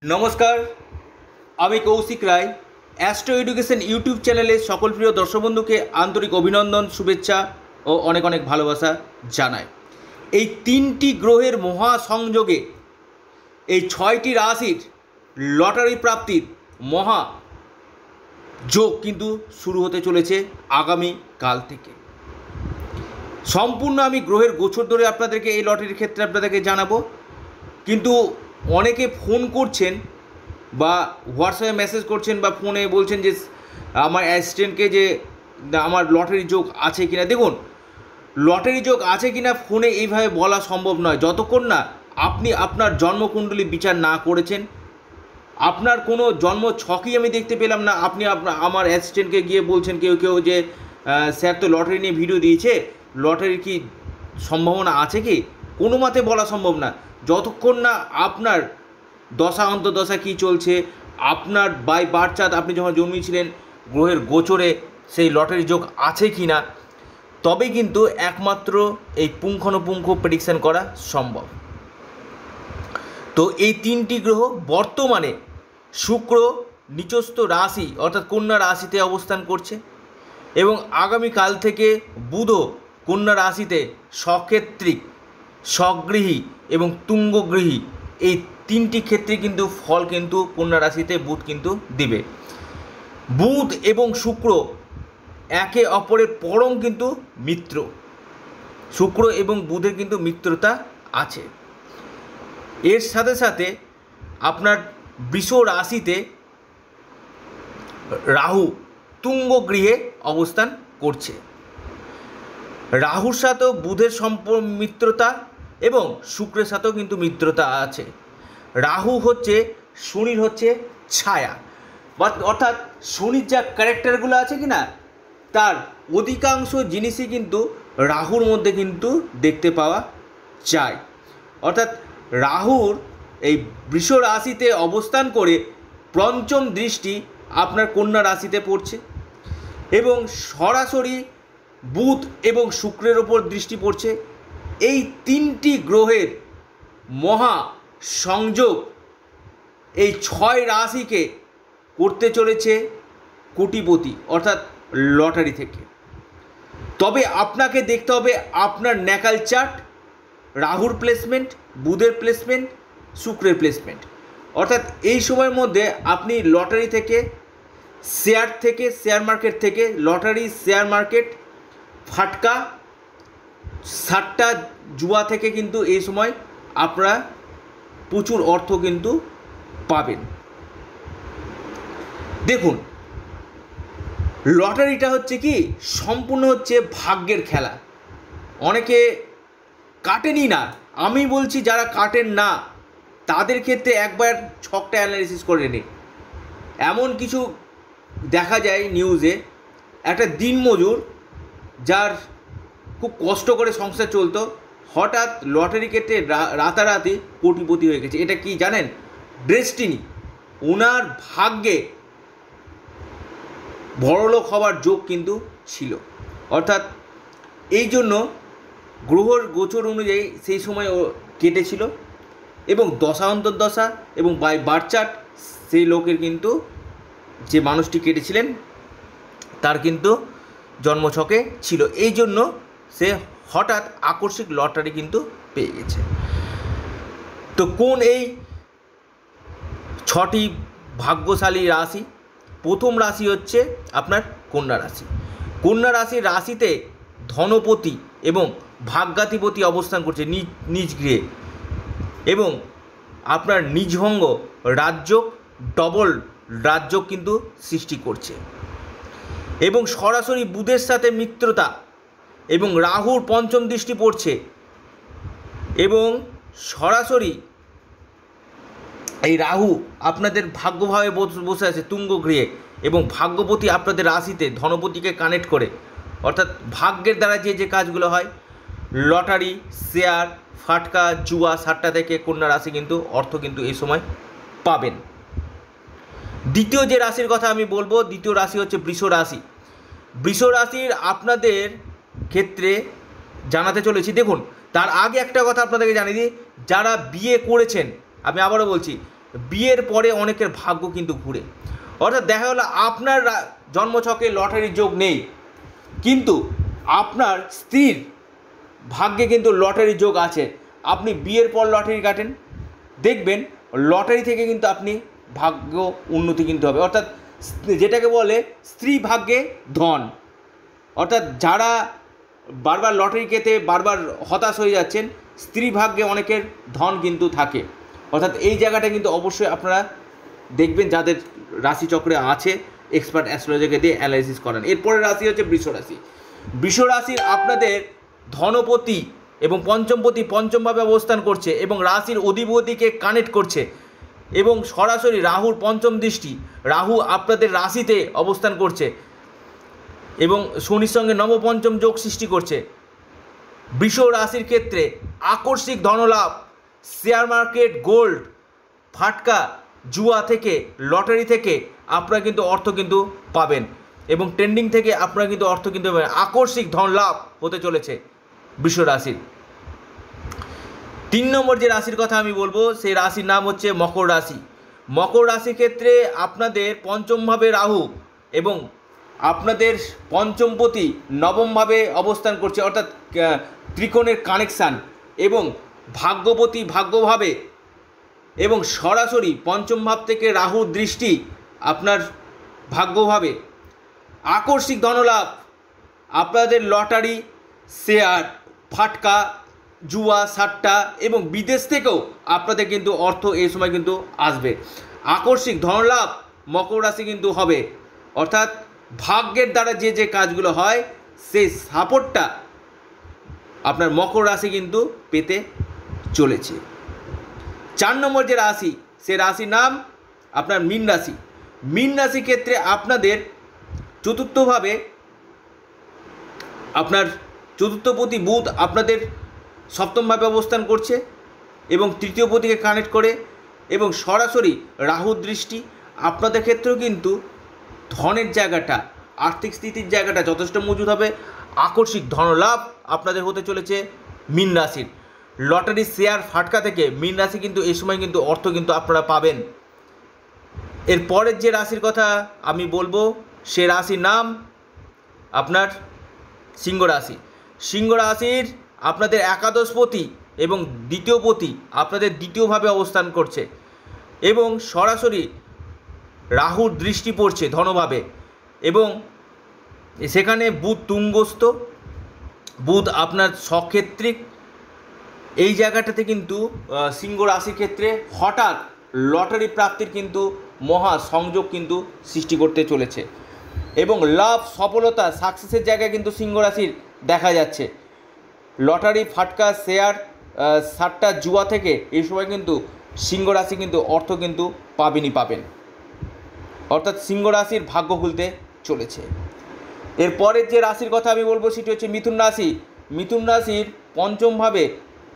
নমস্কার, আমি Kaushik Roy. Astro education YouTube চ্যানেলে সকল প্রিয় দর্শক বন্ধুকে আন্তরিক অভিনন্দন, শুভেচ্ছা ও অনেক অনেক ভালোবাসা জানাই। এই তিনটি গ্রহের মহাসংযোগে এই 6টি রাশির লটারি প্রাপ্তির মহা যোগ কিন্তু শুরু হতে চলেছে আগামী কাল থেকে। সম্পূর্ণ আমি গ্রহের গোচর ধরে আপনাদেরকে এই লটারির ক্ষেত্রে আপনাদেরকে জানাবো। কিন্তু অনেকে ফোন করছেন বা হোয়াটসঅ্যাপে মেসেজ করছেন বা ফোনে বলছেন যে আমার অ্যাসিস্ট্যান্টকে যে আমার লটারি যোগ আছে কিনা। দেখুন, লটারি যোগ আছে কিনা ফোনে এইভাবে বলা সম্ভব নয় যতক্ষণ না আপনি আপনার জন্মকুণ্ডলী বিচার না করেছেন। আপনার কোনো জন্ম ছকই আমি দেখতে পেলাম না। আপনি আমার অ্যাসিস্ট্যান্টকে গিয়ে বলছেন কেউ কেউ যে স্যার তো লটারি নিয়ে ভিডিও দিয়েছে, লটারির কি সম্ভাবনা আছে কি? কোনো মতে বলা সম্ভব না যতক্ষণ না আপনার দশা অন্তর্দশা কী চলছে, আপনার বাই বার্থ চার্ট আপনি যখন জন্মেছিলেন গ্রহের গোচরে সেই লটারি যোগ আছে কি না, তবে কিন্তু একমাত্র এই পুঙ্খানুপুঙ্খ প্রেডিকশান করা সম্ভব। তো এই তিনটি গ্রহ বর্তমানে শুক্র নিচস্থ রাশি অর্থাৎ কন্যা রাশিতে অবস্থান করছে এবং আগামীকাল থেকে বুধও কন্যা রাশিতে সক্ষেত্রিক, স্বগৃহী এবং তুঙ্গগৃহী এই তিনটি ক্ষেত্রে কিন্তু ফল কিন্তু কন্যা রাশিতে বুধ কিন্তু দিবে। বুধ এবং শুক্র একে অপরের পরম কিন্তু মিত্র। শুক্র এবং বুধের কিন্তু মিত্রতা আছে। এর সাথে সাথে আপনার বৃষ রাশিতে রাহু তুঙ্গগৃহে অবস্থান করছে। রাহুর সাথেও বুধের মিত্রতা এবং শুক্রের সাথেও কিন্তু মিত্রতা আছে। রাহু হচ্ছে শনির হচ্ছে ছায়া, অর্থাৎ শনির যা ক্যারেক্টারগুলো আছে কি না, তার অধিকাংশ জিনিসই কিন্তু রাহুর মধ্যে কিন্তু দেখতে পাওয়া যায়। অর্থাৎ রাহুর এই বৃষ রাশিতে অবস্থান করে পঞ্চম দৃষ্টি আপনার কন্যা রাশিতে পড়ছে এবং সরাসরি বুধ এবং শুক্রের ওপর দৃষ্টি পড়ছে। এই তিনটি গ্রহের মহা সংযোগ এই 6 রাশিকে করতে চলেছে কোটিপতি অর্থাৎ লটারি থেকে। তবে আপনাকে দেখতে হবে আপনার ন্যাকাল চার্ট, রাহুর প্লেসমেন্ট, বুধের প্লেসমেন্ট, শুক্রের প্লেসমেন্ট। অর্থাৎ এই সময়ের মধ্যে আপনি লটারি থেকে, শেয়ার মার্কেট থেকে, লটারি, শেয়ার মার্কেট, ফাটকা, সাট্টা, জুয়া থেকে কিন্তু এই সময় আপনারা প্রচুর অর্থ কিন্তু পাবেন। দেখুন, লটারিটা হচ্ছে কি সম্পূর্ণ হচ্ছে ভাগ্যের খেলা। অনেকে কাটেনি না, আমি বলছি যারা কাটেন না তাদের ক্ষেত্রে একবার ছকটা অ্যানালিসিস করে নিন। এমন কিছু দেখা যায় নিউজে, একটা দিনমজুর যার খুব কষ্ট করে সংসার চলতো, হঠাৎ লটারি কেটে রাতারাতি কোটিপতি হয়ে গেছে। এটা কি জানেন? ডেস্টিনি। ওনার ভাগ্যে বড়লোক হওয়ার যোগ কিন্তু ছিল। অর্থাৎ এই জন্য গ্রহর গোচর অনুযায়ী সেই সময় ও কেটেছিল এবং দশা অন্তর্দশা এবং বাই বার্থ চার্ট সেই লোকের কিন্তু, যে মানুষটি কেটেছিলেন তার কিন্তু জন্মছকে ছিল। এই জন্য সে হঠাৎ আকস্মিক লটারি কিন্তু পেয়ে গেছে। তো কোন এই 6টি ভাগ্যশালী রাশি? প্রথম রাশি হচ্ছে আপনার কন্যা রাশি। কন্যা রাশিতে ধনপতি এবং ভাগ্যাধিপতি অবস্থান করছে নিজ গৃহে এবং আপনার নিজভঙ্গ রাজযোগ, ডবল রাজযোগ কিন্তু সৃষ্টি করছে এবং সরাসরি বুধের সাথে মিত্রতা এবং রাহুর পঞ্চম দৃষ্টি পড়ছে এবং সরাসরি এই রাহু আপনাদের ভাগ্যভাবে বসে আছে তুঙ্গগৃহে এবং ভাগ্যপতি আপনাদের রাশিতে ধনপতিকে কানেক্ট করে। অর্থাৎ ভাগ্যের দ্বারা যে কাজগুলো হয়, লটারি, শেয়ার, ফাটকা, জুয়া, সাট্টা থেকে কন্যা রাশি কিন্তু অর্থ কিন্তু এই সময় পাবেন। দ্বিতীয় যে রাশির কথা আমি বলবো, দ্বিতীয় রাশি হচ্ছে বৃষ রাশি। বৃষ রাশির আপনাদের ক্ষেত্রে জানাতে চলেছি। দেখুন, তার আগে একটা কথা আপনাদেরকে জানিয়ে দিই, যারা বিয়ে করেছেন, আমি আবারও বলছি, বিয়ের পরে অনেকের ভাগ্য কিন্তু ঘুরে। অর্থাৎ দেখা গেলো আপনার জন্মছকে লটারির যোগ নেই, কিন্তু আপনার স্ত্রীর ভাগ্যে কিন্তু লটারির যোগ আছে। আপনি বিয়ের পর লটারি কাটেন, দেখবেন লটারি থেকে কিন্তু আপনি ভাগ্য উন্নতি কিন্তু হবে। অর্থাৎ যেটাকে বলে স্ত্রী ভাগ্যে ধন। অর্থাৎ যারা বারবার লটারি কেটে বারবার হতাশ হয়ে যাচ্ছেন, স্ত্রী ভাগ্যে অনেকের ধন কিন্তু থাকে। অর্থাৎ এই জায়গাটা কিন্তু অবশ্যই আপনারা দেখবেন যাদের রাশিচক্রে আছে, এক্সপার্ট অ্যাস্ট্রোলজারকে দিয়ে অ্যানালাইসিস করান। এরপরের রাশি হচ্ছে বৃষ রাশি। বৃষ রাশির আপনাদের ধনপতি এবং পঞ্চমপতি পঞ্চমভাবে অবস্থান করছে এবং রাশির অধিপতিকে কানেক্ট করছে এবং সরাসরি রাহুর পঞ্চম দৃষ্টি, রাহু আপনাদের রাশিতে অবস্থান করছে এবং শনির সঙ্গে নবপঞ্চম যোগ সৃষ্টি করছে। বৃষ রাশির ক্ষেত্রে আকস্মিক ধনলাভ, শেয়ার মার্কেট, গোল্ড, ফাটকা, জুয়া থেকে, লটারি থেকে আপনারা কিন্তু অর্থ কিন্তু পাবেন এবং ট্রেন্ডিং থেকে আপনারা কিন্তু অর্থ কিন্তু পাবেন। আকস্মিক ধন লাভ হতে চলেছে বৃষ রাশির। 3 নম্বর যে রাশির কথা আমি বলবো সেই রাশির নাম হচ্ছে মকর রাশি। মকর রাশির ক্ষেত্রে আপনাদের পঞ্চমভাবে রাহু এবং আপনাদের পঞ্চমপতি নবমভাবে অবস্থান করছে, অর্থাৎ ত্রিকোণের কানেকশান এবং ভাগ্যপতি ভাগ্যভাবে এবং সরাসরি পঞ্চম ভাব থেকে রাহুর দৃষ্টি আপনার ভাগ্যভাবে। আকস্মিক ধনলাভ, আপনাদের লটারি, শেয়ার, ফাটকা, জুয়া, সাট্টা এবং বিদেশ থেকেও আপনাদের কিন্তু অর্থ এই সময় কিন্তু আসবে। আকস্মিক ধনলাভ মকর রাশি কিন্তু হবে। অর্থাৎ ভাগ্যের দ্বারা যে যে কাজগুলো হয় সেই সাপোর্টটা আপনার মকর রাশি কিন্তু পেতে চলেছে। 4 নম্বর যে রাশি সে রাশির নাম আপনার মীন রাশি। মীন রাশির ক্ষেত্রে আপনাদের চতুর্থভাবে আপনার চতুর্থপতি বুধ আপনাদের সপ্তমভাবে অবস্থান করছে এবং তৃতীয়পতিকে কানেক্ট করে এবং সরাসরি রাহুর দৃষ্টি আপনাদের ক্ষেত্রেও কিন্তু ধনের জায়গাটা, আর্থিক স্থিতির জায়গাটা যথেষ্ট মজুদ হবে। আকস্মিক ধনলাভ আপনাদের হতে চলেছে মীন রাশির। লটারি, শেয়ার, ফাটকা থেকে মীন রাশি কিন্তু এই সময় কিন্তু অর্থ কিন্তু আপনারা পাবেন। এর পরের যে রাশির কথা আমি বলবো সে রাশির নাম আপনার সিংহ রাশি। সিংহ রাশির আপনাদের একাদশপতি এবং দ্বিতীয়পতি আপনাদের দ্বিতীয়ভাবে অবস্থান করছে এবং সরাসরি রাহুর দৃষ্টি পড়ছে ধনভাবে এবং সেখানে বুধ তুঙ্গস্থ, বুধ আপনার সক্ষেত্রিক। এই জায়গাটাতে কিন্তু সিংহ রাশির ক্ষেত্রে হঠাৎ লটারি প্রাপ্তির কিন্তু মহা সংযোগ কিন্তু সৃষ্টি করতে চলেছে এবং লাভ, সফলতা, সাকসেসের জায়গায় কিন্তু সিংহ রাশির দেখা যাচ্ছে। লটারি, ফাটকা, শেয়ার, সাট্টা, জুয়া থেকে এই সময় কিন্তু সিংহ রাশি কিন্তু অর্থ কিন্তু পাবেন। অর্থাৎ সিংহ রাশির ভাগ্য খুলতে চলেছে। এরপরের যে রাশির কথা আমি বলবো সেটি হচ্ছে মিথুন রাশি। মিথুন রাশির পঞ্চমভাবে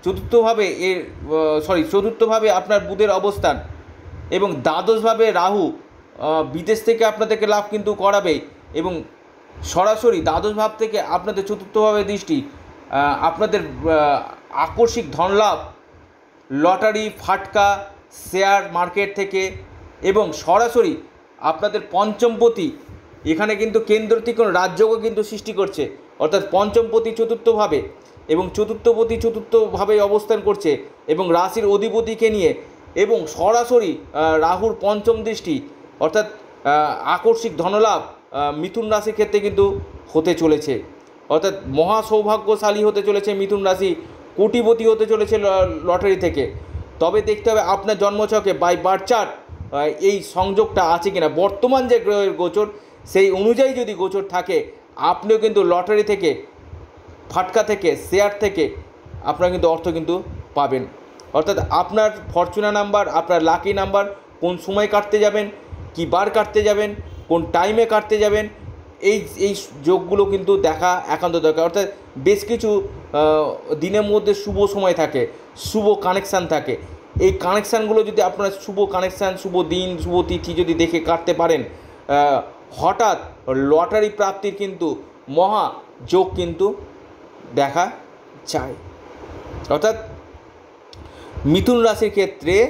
চতুর্থভাবে আপনার বুধের অবস্থান এবং দ্বাদশভাবে রাহু বিদেশ থেকে আপনাদেরকে লাভ কিন্তু করাবে এবং সরাসরি দ্বাদশ ভাব থেকে আপনাদের চতুর্থভাবে দৃষ্টি আপনাদের আকস্মিক ধনলাভ, লটারি, ফাটকা, শেয়ার মার্কেট থেকে এবং সরাসরি আপনাদের পঞ্চমপতি এখানে কিন্তু কেন্দ্র ত্রিকোণ রাজযোগও কিন্তু সৃষ্টি করছে। অর্থাৎ পঞ্চমপতি চতুর্থভাবে এবং চতুর্থপতি চতুর্থভাবে অবস্থান করছে এবং রাশির অধিপতিকে নিয়ে এবং সরাসরি রাহুর পঞ্চম দৃষ্টি, অর্থাৎ আকস্মিক ধনলাভ মিথুন রাশির ক্ষেত্রে কিন্তু হতে চলেছে। অর্থাৎ মহা সৌভাগ্যশালী হতে চলেছে মিথুন রাশি, কোটিপতি হতে চলেছে লটারি থেকে। তবে দেখতে হবে আপনার জন্মছকে বাই বার্থ চার্ট এই সংযোগটা আছে কিনা। বর্তমান যে গ্রহের গোচর সেই অনুযায়ী যদি গোচর থাকে আপনিও কিন্তু লটারি থেকে, ফাটকা থেকে, শেয়ার থেকে আপনারা কিন্তু অর্থ কিন্তু পাবেন। অর্থাৎ আপনার ফরচুনা নাম্বার, আপনার লাকি নাম্বার, কোন সময় কাটতে যাবেন, কী বার কাটতে যাবেন, কোন টাইমে কাটতে যাবেন, এই যোগগুলো কিন্তু দেখা একান্ত দরকার। অর্থাৎ বেশ কিছু দিনের মধ্যে শুভ সময় থাকে, শুভ কানেকশান থাকে। এই কানেকশানগুলো যদি আপনার শুভ কানেকশান, শুভ দিন, শুভ তিথি যদি দেখে কাটতে পারেন, হঠাৎ লটারি প্রাপ্তির কিন্তু মহা যোগ কিন্তু দেখা যায়। অর্থাৎ মিথুন রাশির ক্ষেত্রে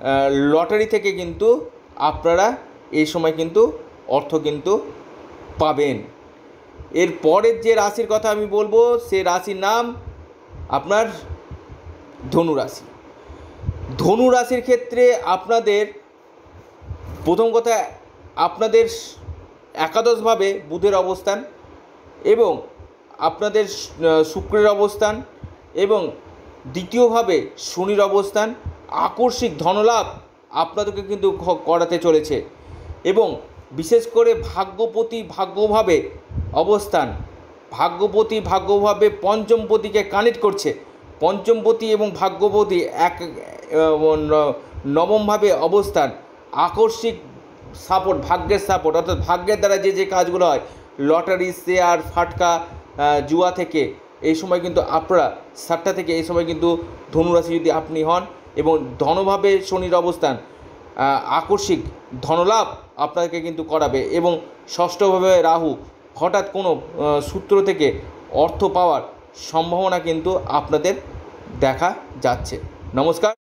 লটারি থেকে কিন্তু আপনারা এই সময় কিন্তু অর্থ কিন্তু পাবেন। এর পরের যে রাশির কথা আমি বলবো সে রাশির নাম আপনার ধনুরাশি। ধনুরাশির ক্ষেত্রে আপনাদের প্রথম কথা, আপনাদের একাদশভাবে বুধের অবস্থান এবং আপনাদের শুক্রের অবস্থান এবং দ্বিতীয়ভাবে শনির অবস্থান আকস্মিক ধনলাভ আপনাদেরকে কিন্তু করাতে চলেছে। এবং বিশেষ করে ভাগ্যভাবে অবস্থান, ভাগ্যভাবে পঞ্চমপতিকে কানেক্ট করছে। পঞ্চমপতি এবং ভাগ্যপতি এক নবমভাবে অবস্থান, আকস্মিক সাপোর্ট, ভাগ্যের সাপোর্ট, অর্থাৎ ভাগ্যের দ্বারা যে কাজগুলো হয়, লটারি, শেয়ার, ফাটকা, জুয়া থেকে এই সময় কিন্তু আপনারা সাতটা থেকে এই সময় কিন্তু ধনুরাশি যদি আপনি হন এবং ধনভাবে শনির অবস্থান আকস্মিক ধনলাভ আপনাকে কিন্তু করাবে। এবং ষষ্ঠভাবে রাহু, হঠাৎ কোনো সূত্র থেকে অর্থ পাওয়ার সম্ভাবনা কিন্তু আপনাদের দেখা যাচ্ছে। নমস্কার।